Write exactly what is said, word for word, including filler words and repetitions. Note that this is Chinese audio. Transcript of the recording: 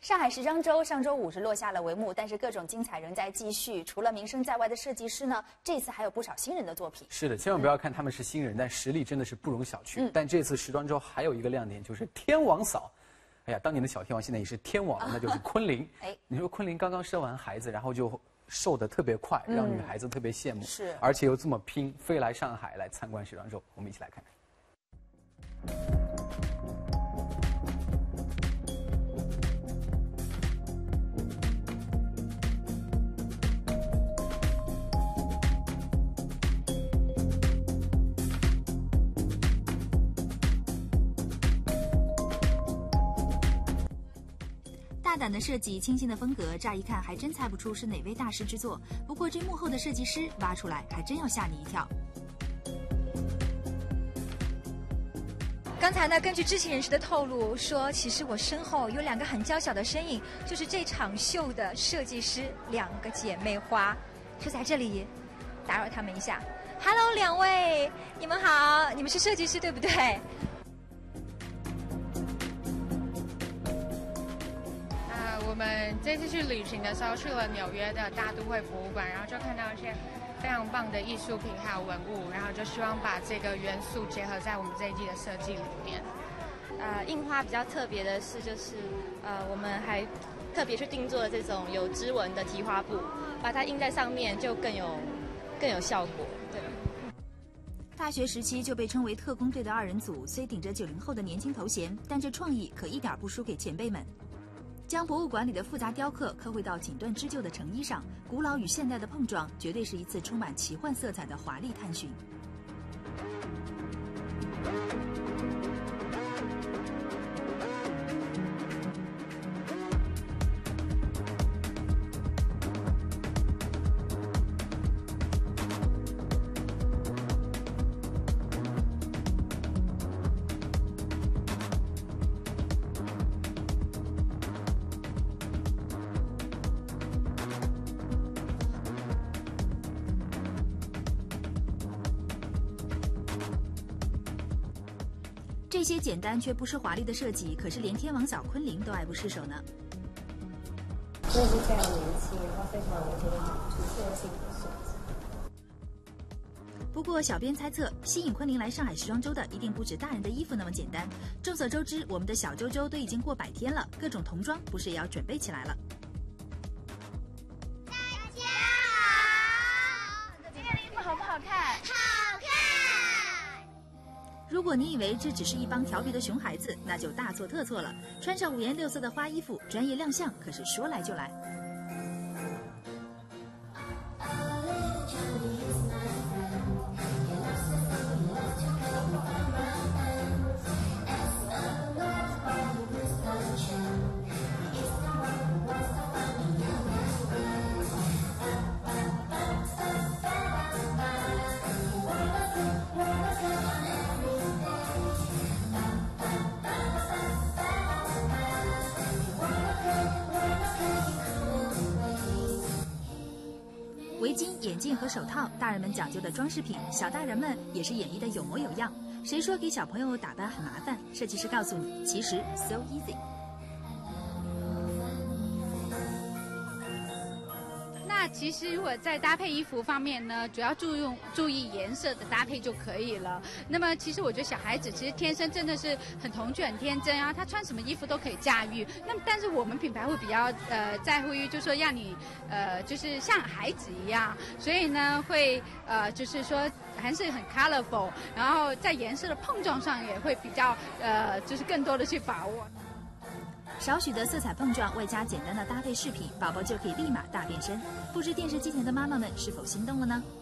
上海时装周上周五是落下了帷幕，但是各种精彩仍在继续。除了名声在外的设计师呢，这次还有不少新人的作品。 是的，千万不要看他们是新人，但实力真的是不容小觑。嗯、但这次时装周还有一个亮点，就是天王嫂。哎呀，当年的小天王现在也是天王了，那就是昆凌。哎，你说昆凌刚刚生完孩子，然后就瘦得特别快，让女孩子特别羡慕。是，而且又这么拼，飞来上海来参观时装周，我们一起来看看。 大胆的设计，清新的风格，乍一看还真猜不出是哪位大师之作。不过这幕后的设计师挖出来，还真要吓你一跳。 刚才呢，根据知情人士的透露说，其实我身后有两个很娇小的身影，就是这场秀的设计师，两个姐妹花，就在这里，打扰他们一下。Hello， 两位，你们好，你们是设计师对不对？ 我们这次去旅行的时候，去了纽约的大都会博物馆，然后就看到一些非常棒的艺术品还有文物，然后就希望把这个元素结合在我们这一季的设计里面。 呃，印花比较特别的是，就是呃，我们还特别去定做了这种有织纹的提花布，把它印在上面就更有更有效果。对。 大学时期就被称为特工队的二人组，虽顶着九零后的年轻头衔，但这创意可一点不输给前辈们。将博物馆里的复杂雕刻刻绘到锦缎织就的成衣上，古老与现代的碰撞，绝对是一次充满奇幻色彩的华丽探寻。这些简单却不失华丽的设计，可是连天王嫂昆凌都爱不释手呢。 真的是非常年轻，然后非常有这种突破性的设计。 不过，小编猜测，吸引昆凌来上海时装周的一定不止大人的衣服那么简单。众所周知，我们的小周周都已经过百天了，各种童装不是也要准备起来了？ 大家好，今天的衣服好不好看？好看。 如果你以为这只是一帮调皮的熊孩子，那就大错特错了。穿上五颜六色的花衣服，专业亮相可是说来就来。围巾、眼镜和手套，大人们讲究的装饰品，小大人们也是演绎的有模有样。谁说给小朋友打扮很麻烦？设计师告诉你，其实 so easy。 那其实如果在搭配衣服方面呢，主要注用注意颜色的搭配就可以了。那么其实我觉得小孩子其实天生真的是很童趣、很天真啊，他穿什么衣服都可以驾驭。那么但是我们品牌会比较呃在乎于，就是说让你呃就是像孩子一样，所以呢会呃就是说还是很 colorful， 然后在颜色的碰撞上也会比较呃就是更多的去把握。 少许的色彩碰撞，外加简单的搭配饰品，宝宝就可以立马大变身。不知电视机前的妈妈们是否心动了呢？